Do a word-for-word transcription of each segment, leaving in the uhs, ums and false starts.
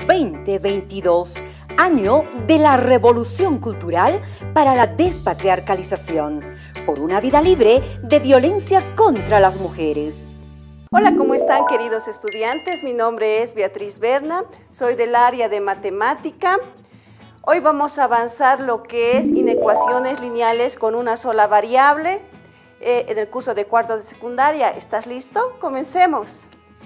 veinte veintidós, año de la revolución cultural para la despatriarcalización, por una vida libre de violencia contra las mujeres. Hola, ¿cómo están, queridos estudiantes? Mi nombre es Beatriz Berna, soy del área de matemática. Hoy vamos a avanzar lo que es inecuaciones lineales con una sola variable eh, en el curso de cuarto de secundaria. ¿Estás listo? Comencemos.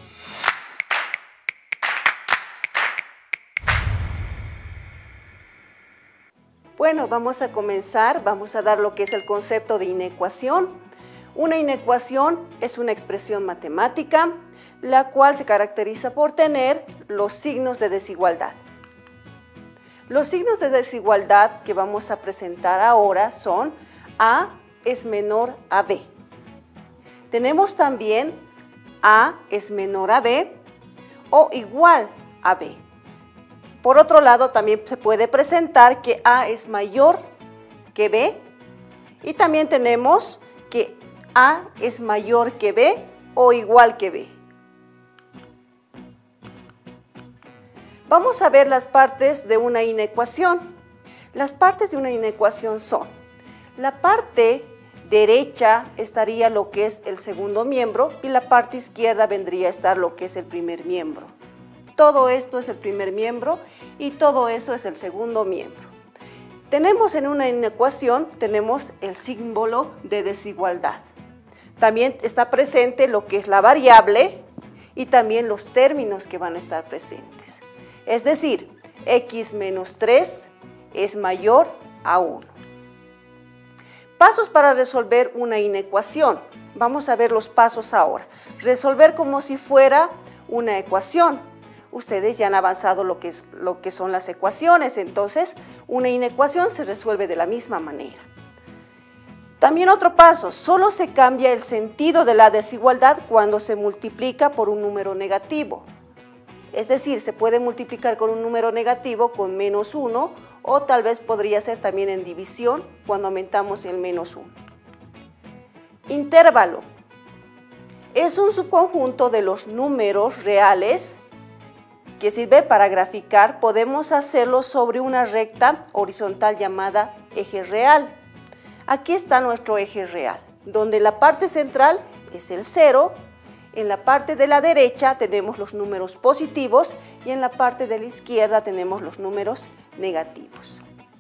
Bueno, vamos a comenzar, vamos a dar lo que es el concepto de inecuación. Una inecuación es una expresión matemática, la cual se caracteriza por tener los signos de desigualdad. Los signos de desigualdad que vamos a presentar ahora son A es menor a B. Tenemos también A es menor a B o igual a B. Por otro lado, también se puede presentar que A es mayor que B y también tenemos que A es mayor que B o igual que B. Vamos a ver las partes de una inecuación. Las partes de una inecuación son: la parte derecha estaría lo que es el segundo miembro y la parte izquierda vendría a estar lo que es el primer miembro. Todo esto es el primer miembro y todo eso es el segundo miembro. Tenemos en una inecuación, tenemos el símbolo de desigualdad. También está presente lo que es la variable y también los términos que van a estar presentes. Es decir, x menos tres es mayor a uno. Pasos para resolver una inecuación. Vamos a ver los pasos ahora. Resolver como si fuera una ecuación. Ustedes ya han avanzado lo que, es, lo que son las ecuaciones, entonces una inecuación se resuelve de la misma manera. También otro paso, solo se cambia el sentido de la desigualdad cuando se multiplica por un número negativo. Es decir, se puede multiplicar con un número negativo con menos uno o tal vez podría ser también en división cuando aumentamos el menos uno. Intervalo es un subconjunto de los números reales que sirve para graficar. Podemos hacerlo sobre una recta horizontal llamada eje real. Aquí está nuestro eje real, donde la parte central es el cero. En la parte de la derecha tenemos los números positivos y en la parte de la izquierda tenemos los números negativos.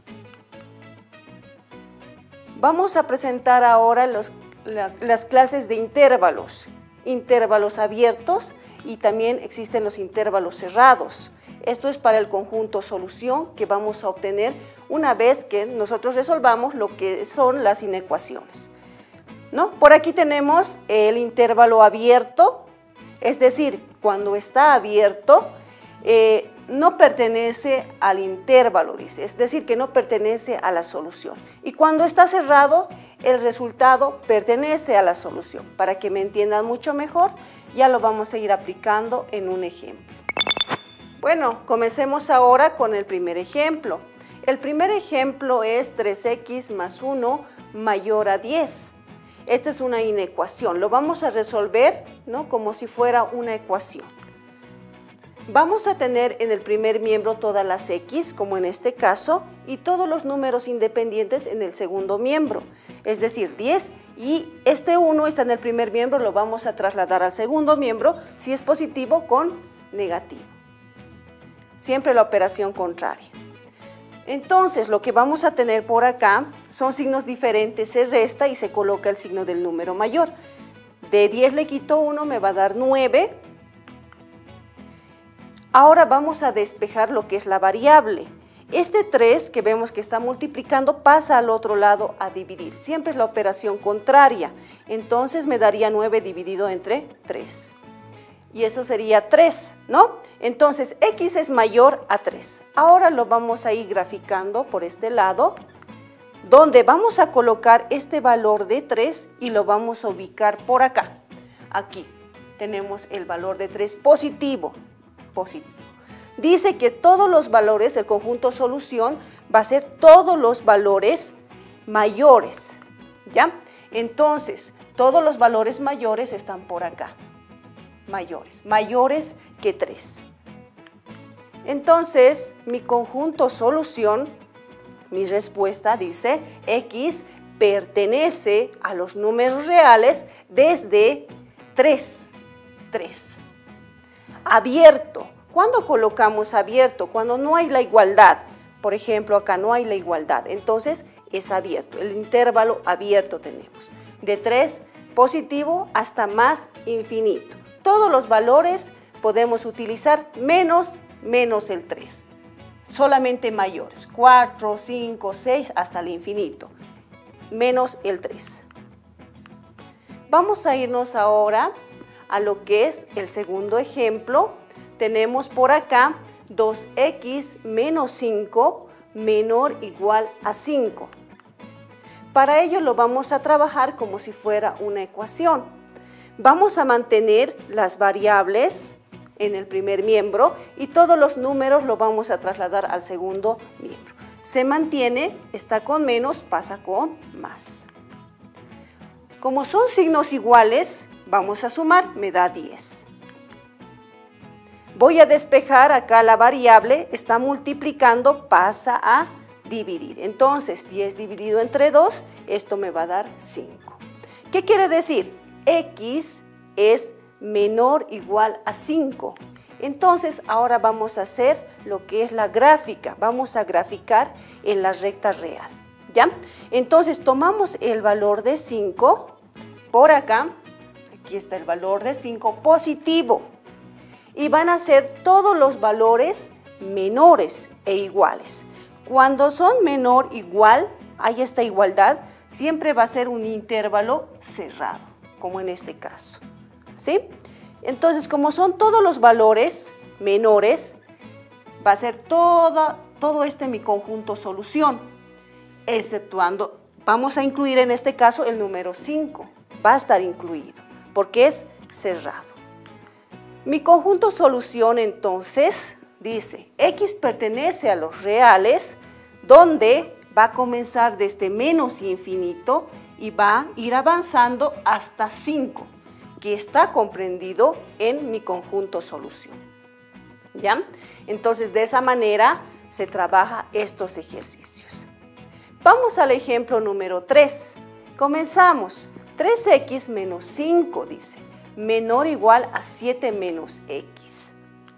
Vamos a presentar ahora los, la, las clases de intervalos, intervalos abiertos y también existen los intervalos cerrados. Esto es para el conjunto solución que vamos a obtener una vez que nosotros resolvamos lo que son las inecuaciones. ¿No? Por aquí tenemos el intervalo abierto, es decir, cuando está abierto eh, no pertenece al intervalo, dice, es decir, que no pertenece a la solución. Y cuando está cerrado, el resultado pertenece a la solución. Para que me entiendan mucho mejor, ya lo vamos a ir aplicando en un ejemplo. Bueno, comencemos ahora con el primer ejemplo. El primer ejemplo es tres equis más uno mayor a diez. Esta es una inecuación, lo vamos a resolver, ¿no?, como si fuera una ecuación. Vamos a tener en el primer miembro todas las x, como en este caso, y todos los números independientes en el segundo miembro, es decir, diez, y este uno está en el primer miembro, lo vamos a trasladar al segundo miembro, si es positivo con negativo. Siempre la operación contraria. Entonces, lo que vamos a tener por acá son signos diferentes, se resta y se coloca el signo del número mayor. De diez le quito uno, me va a dar nueve. Ahora vamos a despejar lo que es la variable. Este tres que vemos que está multiplicando pasa al otro lado a dividir. Siempre es la operación contraria. Entonces me daría nueve dividido entre tres. Y eso sería tres, ¿no? Entonces, x es mayor a tres. Ahora lo vamos a ir graficando por este lado, donde vamos a colocar este valor de tres y lo vamos a ubicar por acá. Aquí tenemos el valor de tres positivo, positivo. Dice que todos los valores, el conjunto solución, va a ser todos los valores mayores, ¿ya? Entonces, todos los valores mayores están por acá. Mayores, mayores que tres. Entonces, mi conjunto solución, mi respuesta dice, X pertenece a los números reales desde tres. tres. Abierto. ¿Cuándo colocamos abierto? Cuando no hay la igualdad. Por ejemplo, acá no hay la igualdad. Entonces, es abierto. El intervalo abierto tenemos. De tres positivo hasta más infinito. Todos los valores podemos utilizar menos, menos el tres. Solamente mayores. cuatro, cinco, seis hasta el infinito. Menos el tres. Vamos a irnos ahora a lo que es el segundo ejemplo. Tenemos por acá dos equis menos cinco menor o igual a cinco. Para ello lo vamos a trabajar como si fuera una ecuación. Vamos a mantener las variables en el primer miembro y todos los números lo vamos a trasladar al segundo miembro. Se mantiene, está con menos, pasa con más. Como son signos iguales, vamos a sumar, me da diez. Voy a despejar acá la variable, está multiplicando, pasa a dividir. Entonces, diez dividido entre dos, esto me va a dar cinco. ¿Qué quiere decir? X es menor o igual a cinco. Entonces, ahora vamos a hacer lo que es la gráfica. Vamos a graficar en la recta real, ¿ya? Entonces, tomamos el valor de cinco, por acá, aquí está el valor de cinco positivo. Y van a ser todos los valores menores e iguales. Cuando son menor igual, hay esta igualdad, siempre va a ser un intervalo cerrado, como en este caso, ¿sí? Entonces, como son todos los valores menores, va a ser todo, todo este mi conjunto solución, exceptuando, vamos a incluir en este caso el número cinco, va a estar incluido, porque es cerrado. Mi conjunto solución entonces dice, X pertenece a los reales, donde va a comenzar desde menos infinito y va a ir avanzando hasta cinco, que está comprendido en mi conjunto solución. ¿Ya? Entonces, de esa manera se trabaja estos ejercicios. Vamos al ejemplo número tres. Comenzamos. tres equis menos cinco, dice, menor o igual a siete menos x.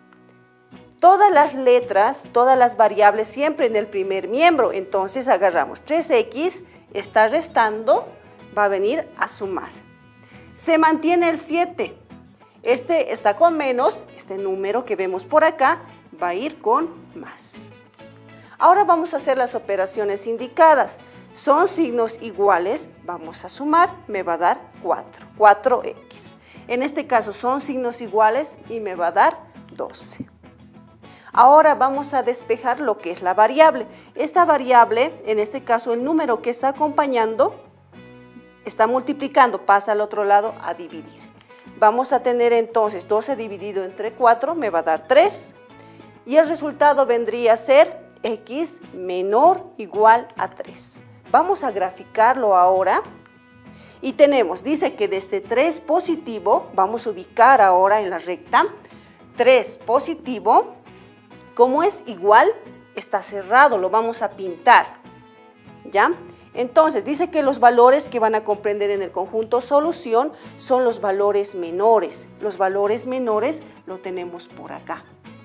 Todas las letras, todas las variables siempre en el primer miembro. Entonces agarramos tres equis, está restando, va a venir a sumar. Se mantiene el siete. Este está con menos, este número que vemos por acá va a ir con más. Ahora vamos a hacer las operaciones indicadas. Son signos iguales, vamos a sumar, me va a dar cuatro, cuatro equis. En este caso son signos iguales y me va a dar doce. Ahora vamos a despejar lo que es la variable. Esta variable, en este caso el número que está acompañando, está multiplicando, pasa al otro lado a dividir. Vamos a tener entonces doce dividido entre cuatro, me va a dar tres. Y el resultado vendría a ser x menor o igual a tres. Vamos a graficarlo ahora. Y tenemos, dice que desde tres positivo, vamos a ubicar ahora en la recta, tres positivo, como es igual, está cerrado, lo vamos a pintar, ¿ya? Entonces, dice que los valores que van a comprender en el conjunto solución son los valores menores. Los valores menores lo tenemos por acá,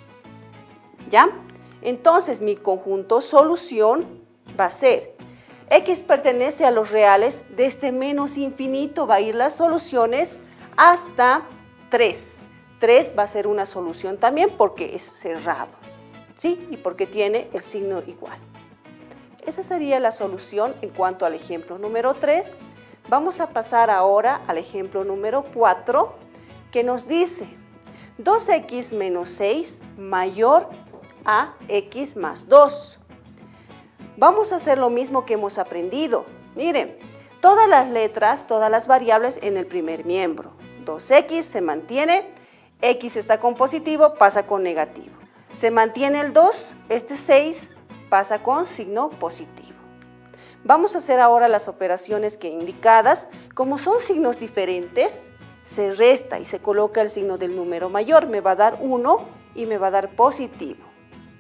¿ya? Entonces, mi conjunto solución va a ser, X pertenece a los reales, desde menos infinito va a ir las soluciones hasta tres. tres va a ser una solución también porque es cerrado, ¿sí? Y porque tiene el signo igual. Esa sería la solución en cuanto al ejemplo número tres. Vamos a pasar ahora al ejemplo número cuatro, que nos dice dos equis menos seis mayor a x más dos. Vamos a hacer lo mismo que hemos aprendido. Miren, todas las letras, todas las variables en el primer miembro. dos equis se mantiene, x está con positivo, pasa con negativo. Se mantiene el dos, este seis pasa con signo positivo. Vamos a hacer ahora las operaciones que indicadas. Como son signos diferentes, se resta y se coloca el signo del número mayor. Me va a dar uno y me va a dar positivo.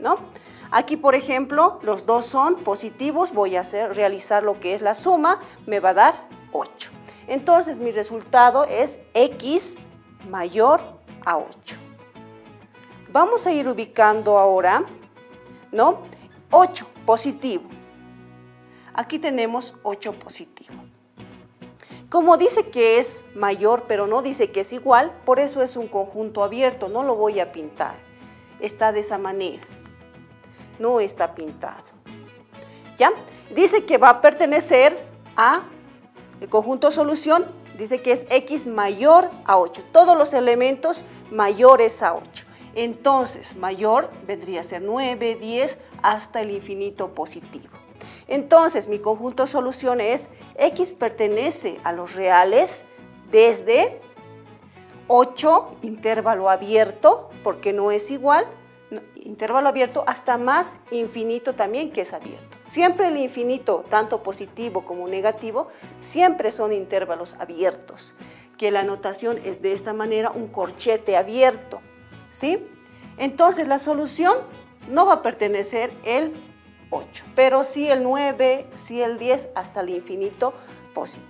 ¿no? Aquí, por ejemplo, los dos son positivos, voy a hacer, realizar lo que es la suma, me va a dar ocho. Entonces, mi resultado es X mayor a ocho. Vamos a ir ubicando ahora, ¿no? ocho positivo. Aquí tenemos ocho positivo. Como dice que es mayor, pero no dice que es igual, por eso es un conjunto abierto, no lo voy a pintar. Está de esa manera. No está pintado. ¿Ya? Dice que va a pertenecer a el conjunto solución, dice que es X mayor a ocho. Todos los elementos mayores a ocho. Entonces, mayor vendría a ser nueve, diez, hasta el infinito positivo. Entonces, mi conjunto solución es X pertenece a los reales desde ocho, intervalo abierto, porque no es igual, intervalo abierto hasta más infinito también, que es abierto. Siempre el infinito, tanto positivo como negativo, siempre son intervalos abiertos, que la notación es de esta manera, un corchete abierto, ¿sí? Entonces la solución no va a pertenecer el ocho, pero sí el nueve, sí el diez, hasta el infinito positivo.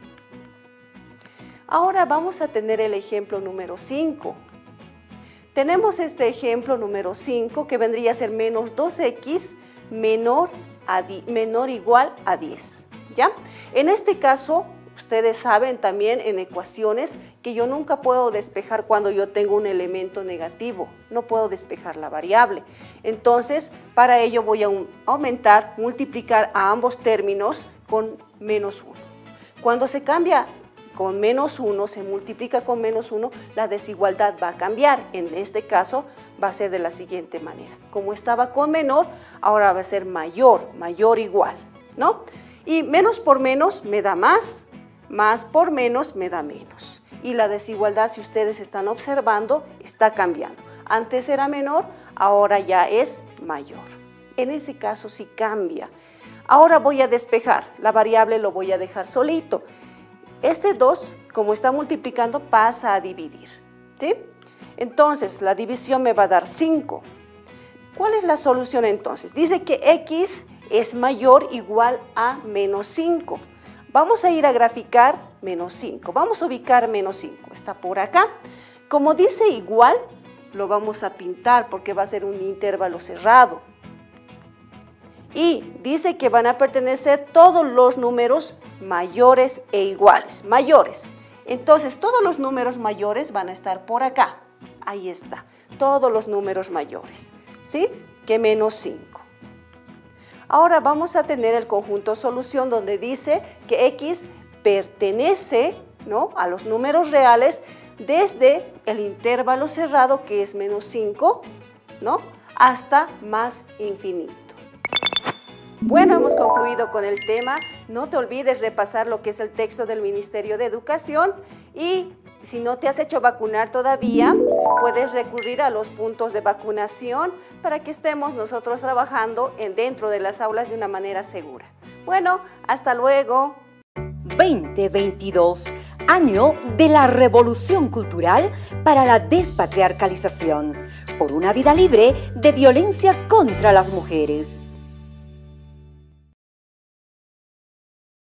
Ahora vamos a tener el ejemplo número cinco. Tenemos este ejemplo número cinco que vendría a ser menos dos x menor, a menor igual a diez. ¿Ya? En este caso, ustedes saben también en ecuaciones que yo nunca puedo despejar cuando yo tengo un elemento negativo. No puedo despejar la variable. Entonces, para ello voy a aumentar, multiplicar a ambos términos con menos uno. Cuando se cambia con menos uno, se multiplica con menos uno, la desigualdad va a cambiar. En este caso va a ser de la siguiente manera. Como estaba con menor, ahora va a ser mayor, mayor igual, ¿no? Y menos por menos me da más, más por menos me da menos. Y la desigualdad, si ustedes están observando, está cambiando. Antes era menor, ahora ya es mayor. En ese caso sí cambia. Ahora voy a despejar, la variable lo voy a dejar solito. Este dos, como está multiplicando, pasa a dividir, ¿sí? Entonces, la división me va a dar cinco. ¿Cuál es la solución entonces? Dice que X es mayor o igual a menos cinco. Vamos a ir a graficar menos cinco. Vamos a ubicar menos cinco. Está por acá. Como dice igual, lo vamos a pintar porque va a ser un intervalo cerrado. Y dice que van a pertenecer todos los números mayores e iguales, mayores. Entonces, todos los números mayores van a estar por acá. Ahí está, todos los números mayores, ¿sí? Que menos cinco. Ahora vamos a tener el conjunto solución donde dice que X pertenece, ¿no?, a los números reales desde el intervalo cerrado, que es menos cinco, ¿no?, hasta más infinito. Bueno, hemos concluido con el tema. No te olvides repasar lo que es el texto del Ministerio de Educación y si no te has hecho vacunar todavía, puedes recurrir a los puntos de vacunación para que estemos nosotros trabajando en, dentro de las aulas de una manera segura. Bueno, hasta luego. veinte veintidós, año de la Revolución Cultural para la Despatriarcalización, por una vida libre de violencia contra las mujeres.